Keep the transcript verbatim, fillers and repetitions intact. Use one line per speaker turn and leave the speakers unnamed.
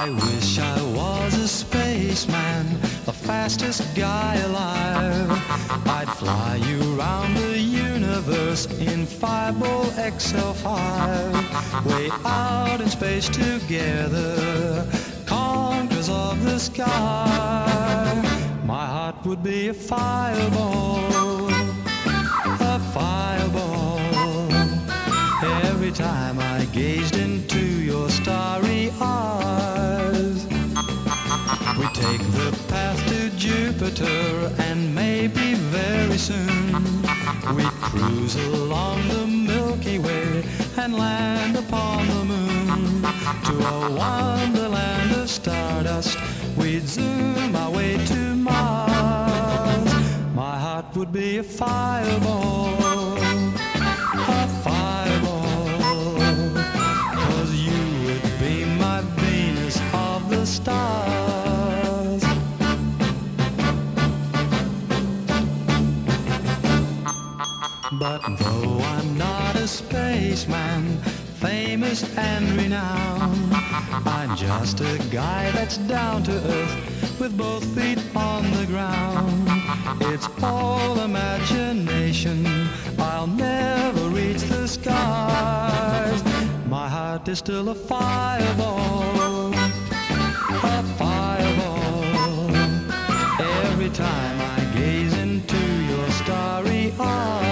I wish I was a spaceman, the fastest guy alive. I'd fly you around the universe in five-ball X L five. Way out in space together, conquerors of the sky. My heart would be a fireball, a fireball. Every time I gazed into your starry eyes. We take the path to Jupiter, and maybe very soon we cruise along the Milky Way and land upon the moon. To a wonderland of stardust we'd zoom our way to Mars. My heart would be a fireball, a fireball, 'cause you would be my Venus of the stars. But though I'm not a spaceman, famous and renowned, I'm just a guy that's down to earth with both feet on the ground. It's all imagination, I'll never reach the skies. My heart is still a fireball, a fireball. Every time I gaze into your starry eyes.